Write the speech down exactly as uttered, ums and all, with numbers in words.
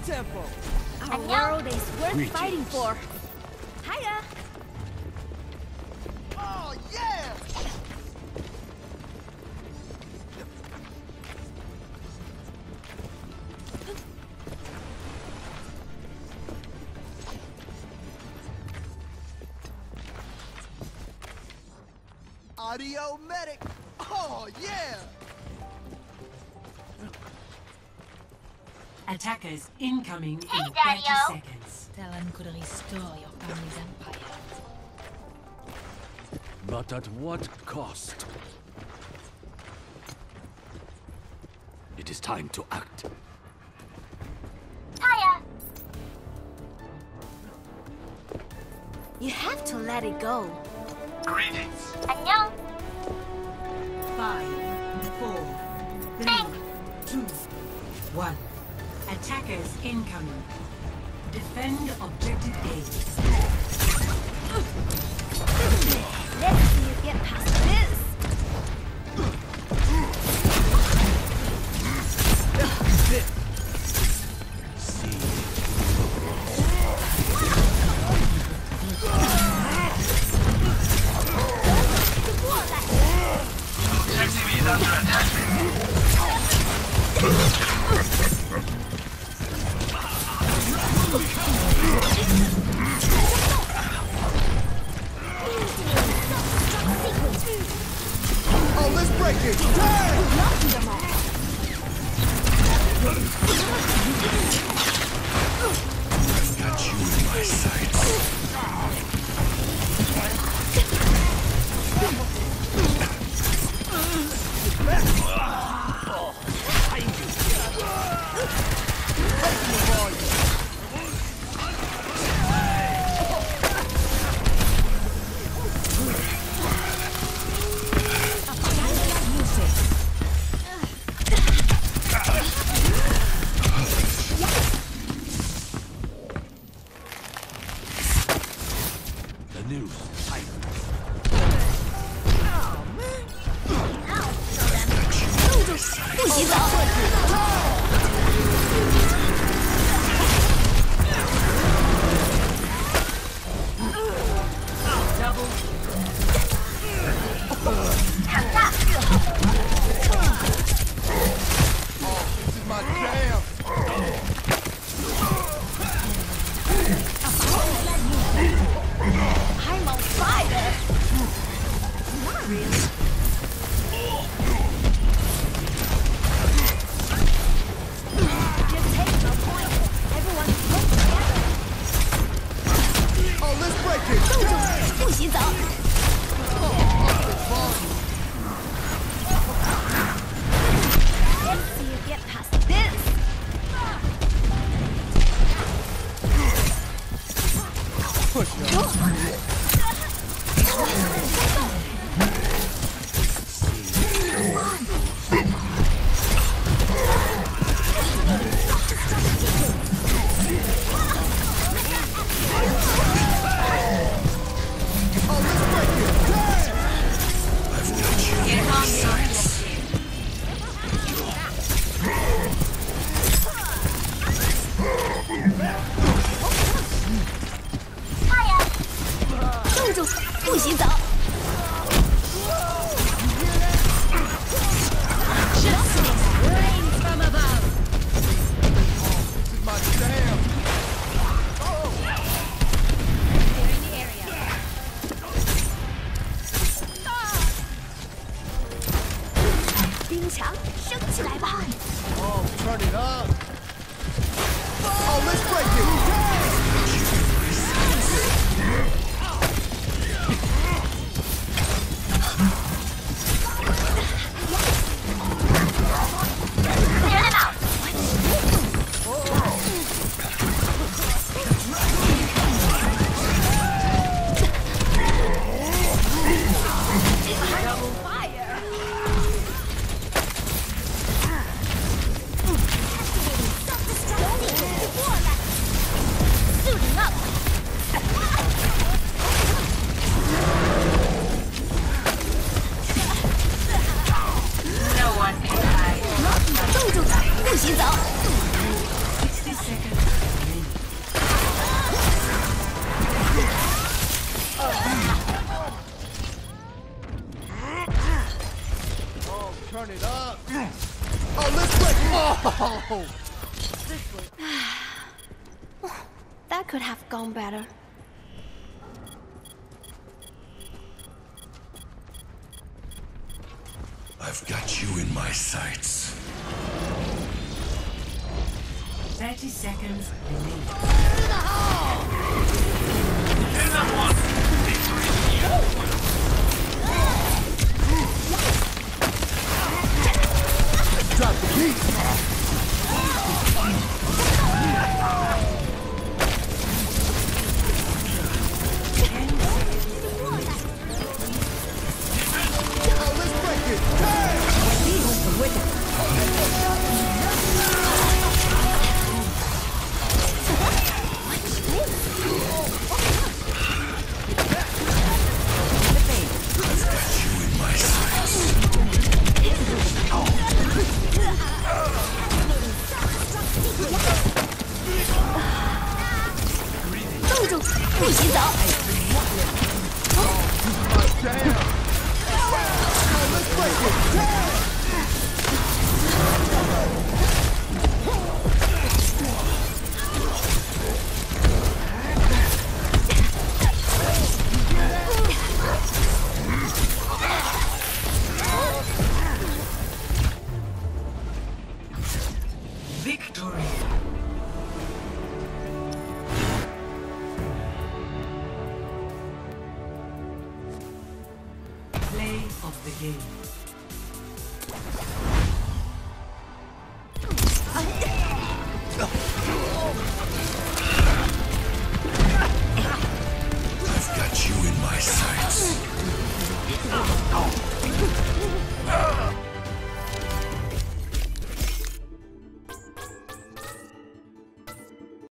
tempo. Our world is worth Greetings. fighting for. Hiya! Oh, yeah! Audio medic. Oh, yeah! Attackers incoming Hey, in Daddy-o. thirty seconds. Talon could restore your family's empire. But at what cost? It is time to act. Hiya! You have to let it go. Greetings. 안녕. Five, four, three, two, one. Attackers incoming. Defend objective A. Let's see you get past this. Oh, let's break it! Got you in my sights. The news. Tight. 冻住，不许走！ This is my jam! I'm on fire! Not really. Just take no point. Everyone's put together. Oh, let's break it! 冻住，不许走！ Let's see you get past this. Hiya! 冻住，不许走！ Rain from above. This is my jam! They're in the area. Ah! 冰墙升起来吧！ Oh, turn it up! Oh, let's break it! Oh, That could have gone better. I've got you in my sights. thirty seconds remaining. drop the beat. Oh, let's break it. Victory. Play of the game.